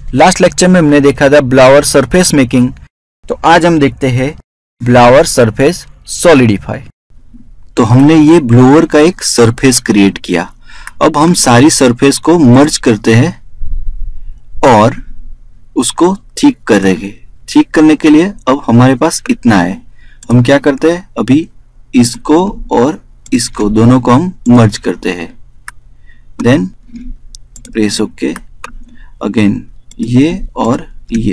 Last lecture में हमने देखा था ब्लावर सरफेस मेकिंग, तो आज हम देखते हैं ब्लावर सरफेस सॉलिडिफाई। तो हमने ये ब्लोअर का एक सरफेस क्रिएट किया। अब हम सारी सरफेस को मर्ज करते हैं और उसको ठीक करेंगे। ठीक करने के लिए अब हमारे पास इतना है, हम क्या करते हैं, अभी इसको और इसको दोनों को हम मर्ज करते हैं। देन प्रेस ओके, अगेन ये और ये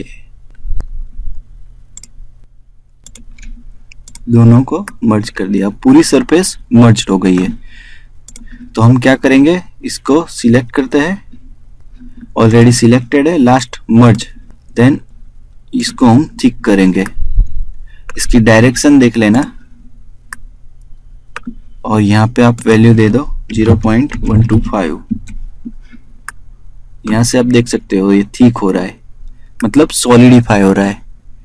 दोनों को मर्ज कर दिया। पूरी सरफेस मर्ज हो गई है। तो हम क्या करेंगे, इसको सिलेक्ट करते हैं, ऑलरेडी सिलेक्टेड है, लास्ट मर्ज। देन इसको हम ठीक करेंगे। इसकी डायरेक्शन देख लेना और यहाँ पे आप वैल्यू दे दो 0.125। यहाँ से आप देख सकते हो ये ठीक हो रहा है, मतलब सॉलिडिफाई हो रहा है।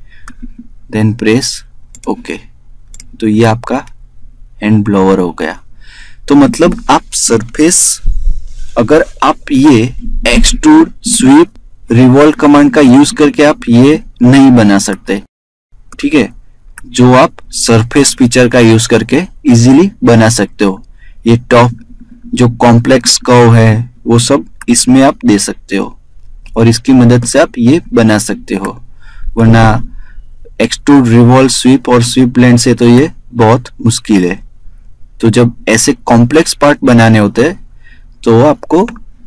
Then press okay. तो ये आपका हैंड ब्लोअर हो गया। तो मतलब आप सरफेस, अगर आप ये एक्सट्रूड, स्वीप, रिवॉल्व कमांड का यूज करके आप ये नहीं बना सकते, ठीक है, जो आप सरफेस फीचर का यूज करके इजीली बना सकते हो। ये टॉप जो कॉम्प्लेक्स कर्व है वो सब इसमें आप दे सकते हो और इसकी मदद से आप ये बना सकते हो। वरना एक्सट्रूड, रिवॉल्व, स्वीप और स्वीप ब्लेंड से तो ये बहुत मुश्किल है। तो जब ऐसे कॉम्प्लेक्स पार्ट बनाने होते हैं तो आपको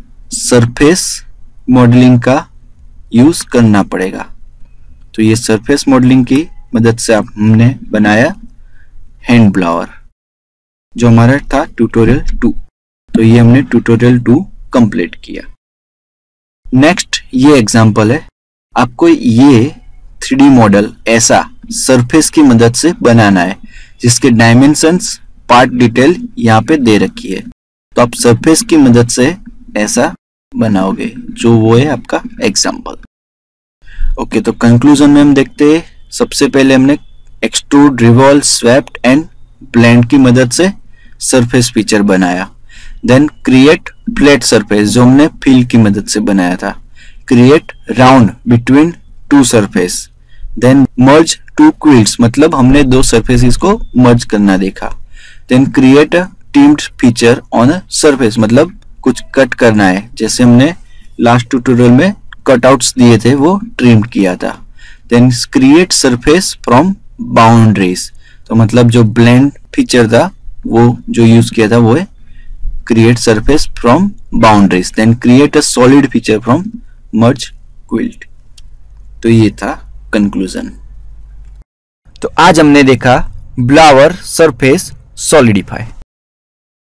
सरफेस मॉडलिंग का यूज करना पड़ेगा। तो ये सरफेस मॉडलिंग की मदद से हमने बनाया हैंड ब्लोअर, जो हमारा था ट्यूटोरियल 2। तो ये हमने ट्यूटोरियल 2 कंप्लीट किया। नेक्स्ट ये एग्जांपल है, आपको ये 3D मॉडल ऐसा सरफेस की मदद से बनाना है जिसके डायमेंशंस, पार्ट डिटेल यहाँ पे दे रखी है। तो आप सरफेस की मदद से ऐसा बनाओगे, जो वो है आपका एग्जांपल। ओके, तो कंक्लूजन में हम देखते हैं, सबसे पहले हमने extrude, revolve, swept and blend की मदद से सरफेस फीचर बनाया। देन क्रिएट फ्लैट सरफेस, जो हमने फिल की मदद से बनाया था। Create round between two surface. Then merge two quilts, मतलब हमने दो सरफेसेस को मर्ज करना देखा। Then create a trimmed feature on a surface, मतलब कुछ कट करना है, जैसे हमने लास्ट ट्यूटोरियल में कटआउट्स दिए थे वो ट्रिम किया था। Then create surface from boundaries, तो मतलब जो ब्लेंड फीचर था वो जो यूज किया था वो है create surface from boundaries. Then create a solid feature from merge quilt. तो ये था कंक्लूजन। तो आज हमने देखा ब्लावर सरफेस सॉलिडिफाई।